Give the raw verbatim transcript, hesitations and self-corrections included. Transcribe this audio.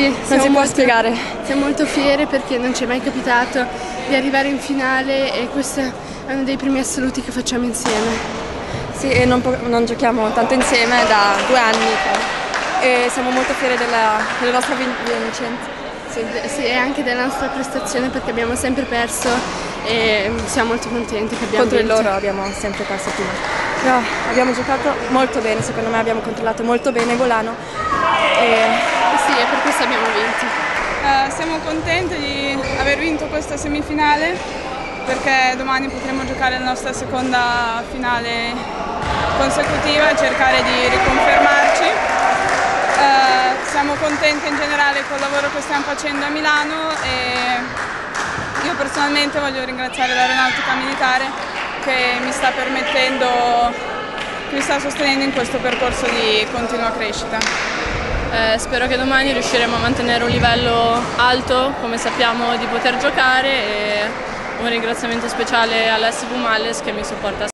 Sì, non si può molto, spiegare. Siamo molto fiere perché non ci è mai capitato di arrivare in finale e questo è uno dei primi assoluti che facciamo insieme. Sì, e non, non giochiamo tanto insieme da due anni e siamo molto fieri della, della nostra vincenza. Sì, sì, e anche della nostra prestazione perché abbiamo sempre perso e siamo molto contenti che abbiamo Contro vinto. loro abbiamo sempre perso prima. No, abbiamo giocato molto bene, secondo me abbiamo controllato molto bene Volano. E sì, e per questo abbiamo vinto. Uh, siamo contenti di aver vinto questa semifinale perché domani potremo giocare la nostra seconda finale consecutiva e cercare di riconfermarci. Uh, siamo contenti in generale col lavoro che stiamo facendo a Milano e io personalmente voglio ringraziare l'Aeronautica Militare che mi sta permettendo, che mi sta sostenendo in questo percorso di continua crescita. Eh, spero che domani riusciremo a mantenere un livello alto come sappiamo di poter giocare e un ringraziamento speciale all'S V Malles che mi supporta.